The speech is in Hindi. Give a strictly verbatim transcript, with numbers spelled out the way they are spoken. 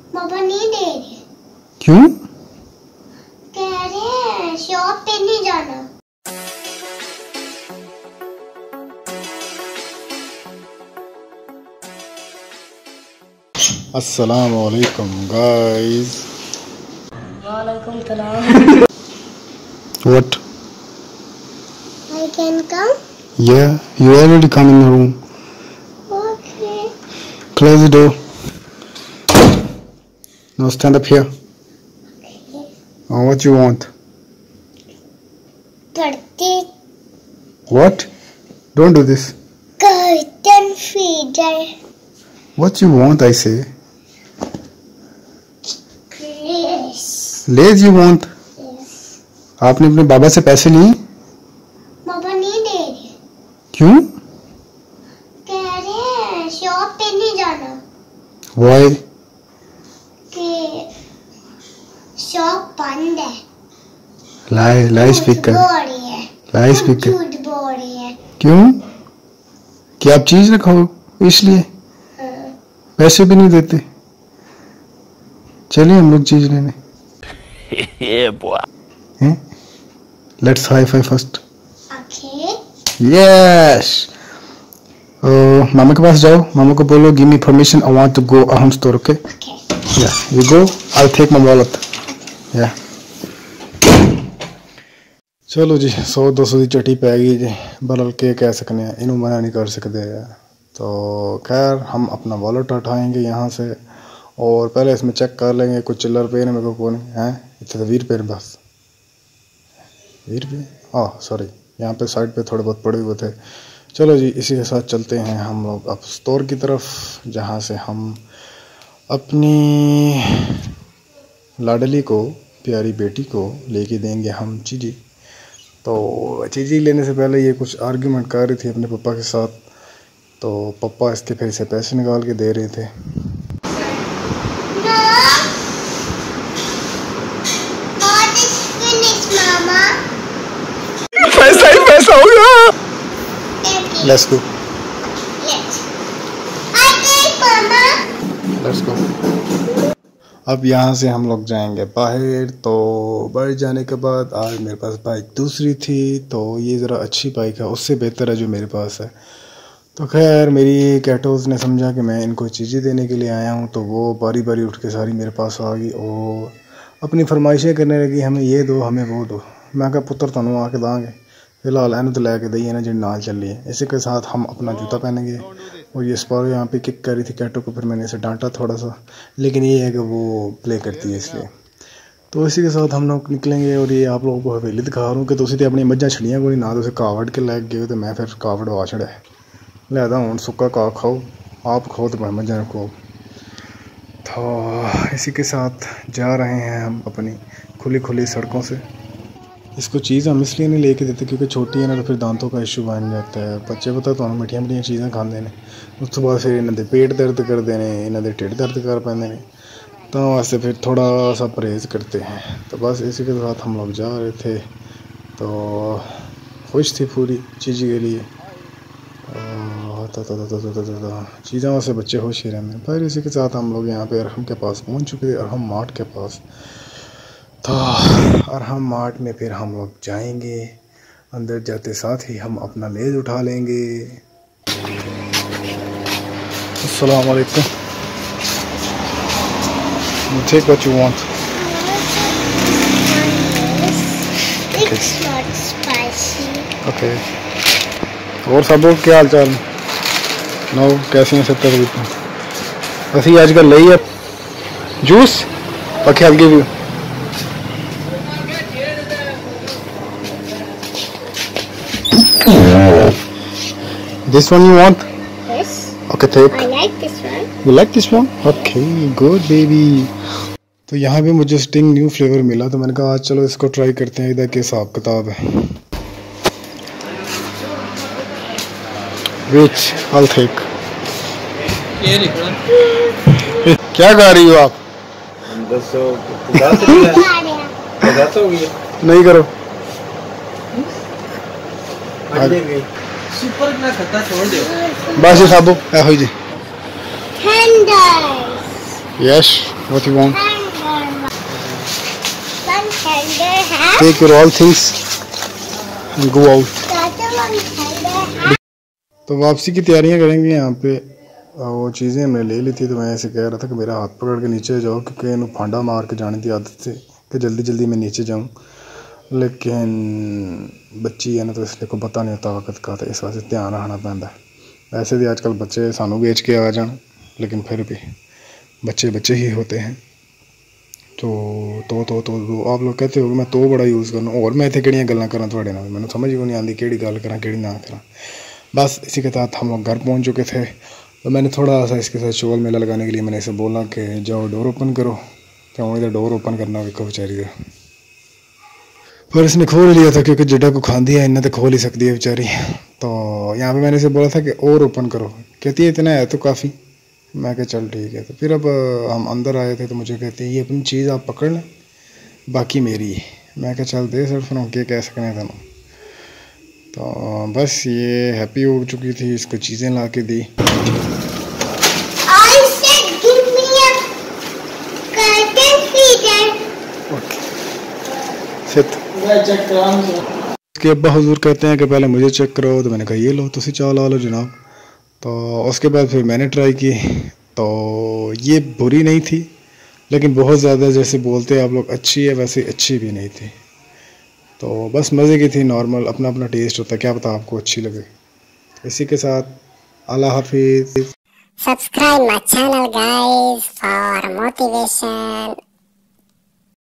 पापा नहीं दे रहे। क्यों? कह रहे हैं शॉप पे नहीं जाना। अस्सलामु अलैकुम गाइस। वालेकुम सलाम। What? I can come? Yeah, you already come in the room. Okay. Close the door. Now stand up here. Okay. Oh, what you want? Curtain. What? Don't do this. Curtain feeder. What you want, I say. Yes. Lays you want. Yes. आपने अपने बाबा से पैसे लिए? पापा नहीं दे रहे। क्यों? कह रहे हैं शॉप पे नहीं जाना। Why? कि शॉप बंद है। Lie, lie speaker. झूठ बोल रही है। Lie speaker. झूठ बोल रही है। क्यों? क्या आप चीज रखो इसलिए? हाँ। पैसे भी नहीं देते। चलिए हम लोग चीज लेने। Yeah, boy. हैं? Let's high five first. Okay. Yes. Uh, मामा के पास जाओ, मामा को बोलो give me permission, I want to go Aham store, okay? Okay. Yeah, you go, I'll take my wallet. Yeah. चलो जी, सौ दो सौ की चटी पै गई जी, बदल के कह सकने हैं, इन्हों मना नहीं कर सकते हैं। तो खैर हम अपना वॉलेट उठाएंगे यहाँ से और पहले इसमें चेक कर लेंगे कुछ चिल्लर पे मेरे को कौन है, इतने तो वीर पे बस वीर पे आह सॉरी यहाँ पे साइड पे थोड़े बहुत पड़े हुए थे। चलो जी, इसी के साथ चलते हैं हम लोग अब स्टोर की तरफ, जहाँ से हम अपनी लाडली को, प्यारी बेटी को लेके देंगे हम चीज़ी। तो चीज़ी लेने से पहले ये कुछ आर्ग्यूमेंट कर रही थी अपने पापा के साथ, तो पापा इसके फिर से पैसे निकाल के दे रहे थे। पैसा ही पैसा हो गया। Let's go. Yes. Okay, Mama. Let's go. अब यहाँ से हम लोग जाएंगे बाहर। तो बाहर जाने के बाद आज मेरे पास बाइक दूसरी थी, तो ये ज़रा अच्छी बाइक है, उससे बेहतर है जो मेरे पास है। तो खैर मेरी कैटोज़ ने समझा कि मैं इनको चीज़ें देने के लिए आया हूँ, तो वो बारी बारी उठ के सारी मेरे पास आ गई और अपनी फरमाइशें करने लगी, हमें ये दो हमें वो दो। मैं कहा पुत्र तुहानू आके दांगे, फिलहाल एन तो लैके दी है ना जी नाल चल रही है। इसी के साथ हम अपना जूता पहनेंगे और ये स्पारो यहाँ पे किक कर रही थी कैटो को, फिर मैंने इसे डांटा थोड़ा सा, लेकिन ये है कि वो प्ले करती है इसलिए। तो इसी के साथ हम लोग निकलेंगे और ये आप लोगों को हवेली दिखा रहा हूँ कि तुम तो अपनी मज्जा छड़ियाँ को नहीं ना, तो कावड़ के लैग गए, तो मैं फिर कावड़ वा छड़ा लिहाजा हूँ सुक्का घाह खाओ, आप खाओ तो मैं मजा रखो। तो इसी के साथ जा रहे हैं हम अपनी खुली खुली सड़कों से। इसको चीज़ हम इसलिए नहीं लेके देते क्योंकि छोटी है ना, तो फिर दांतों का इशू बन जाता है। बच्चे पता तो मिठिया मिठिया चीज़ें खाते हैं, उस तो बाद फिर इन्हों के पेट दर्द करते हैं, इन्हों के ढिड दर्द कर पाते हैं, तो वास्ते फिर थोड़ा सा परहेज़ करते हैं। तो बस इसी के साथ हम लोग जा रहे थे, तो खुश थी पूरी चीज़ के लिए। चीज़ों वास्ते बच्चे खुश ही रहते हैं। फिर इसी के साथ हम लोग यहाँ पे अरहम के पास पहुँच चुके थे, अरहम मार्ट के पास। तो अरहम मार्ट में फिर हम लोग जाएंगे, अंदर जाते साथ ही हम अपना लेज उठा लेंगे। अस्सलाम वालेकुम। Take what you want. It's not spicy. Okay. और सबों क्या हाल चाल? नो कैसी हैं सब तबीयत? असी आजकल ले है juice. Okay, I'll give you. This one you want? Yes. Okay, take. I like this one. You like this one? Okay, good baby. तो यहाँ भी मुझे स्टिंग न्यू फ्लेवर मिला, तो मैंने कहा आज चलो इसको ट्राई करते हैं, इधर के हिसाब किताब है। Which I'll take. क्या गा रही हो आप? नहीं करो। सुपर ना खट्टा छोड़ दो। बस ये साबु ऐ हो जी। Tenders. Yes. What you want? Hanger. One hanger hat. Take your all things and go out. That's one hanger hat. तो वापसी की तैयारियां करेंगे यहाँ पे। वो चीज़ें हमने ले ली थी, तो मैं ऐसे कह रहा था कि मेरा हाथ पकड़ के नीचे जाओ, क्योंकि इन्हों फांडा मार के जाने की आदत थी कि जल्दी जल्दी मैं नीचे जाऊँ, लेकिन बच्ची है ना, तो इसलिए को पता नहीं होता वक्त का, तो इस वजह से ध्यान रखना पैंदा। वैसे भी आजकल बच्चे सानू बेच के आ जान, लेकिन फिर भी बच्चे बच्चे ही होते हैं। तो तो तो तो, तो आप लोग कहते हो मैं तो बड़ा यूज़ करना, और मैं इतने किहड़ियां गल्लां करा थोड़े नाल, मैंने समझ ही नहीं आती किहड़ी गल करा किहड़ी ना करा। बस इसी के साथ हम लोग घर पहुंच चुके थे, तो मैंने थोड़ा सा इसके साथ शोल मेला लगाने के लिए मैंने इसे बोला कि जाओ डोर ओपन करो, तो इधर डोर ओपन करना भी बेचारी का, पर इसने खोल लिया था क्योंकि जिड्डा को खांदी है इन्हें तो खोल ही सकती है बेचारी। तो यहाँ पे मैंने इसे बोला था कि और ओपन करो, कहती है इतना है तो काफ़ी। मैं कहा चल ठीक है। तो फिर अब हम अंदर आए थे तो मुझे कहती है ये अपनी चीज़ आप पकड़ लें, बाकी मेरी है। मैं कहा चल दे सर, फिर हम क्या कह सकते हैं। तो बस ये हैप्पी हो चुकी थी, इसको चीज़ें ला के दी। I said give me a curtain feeder. उसके अब्बा हुजूर कहते हैं कि पहले मुझे चेक करो, तो मैंने कहा ये लो तुसी चाह ला लो जनाब। तो उसके बाद फिर मैंने ट्राई की, तो ये बुरी नहीं थी, लेकिन बहुत ज़्यादा जैसे बोलते हैं आप लोग अच्छी है, वैसे अच्छी भी नहीं थी। तो बस मज़े की थी, नॉर्मल, अपना अपना टेस्ट होता है, क्या पता आपको अच्छी लगे। इसी के साथ अल्लाह हाफिज़। Subscribe my channel guys for motivation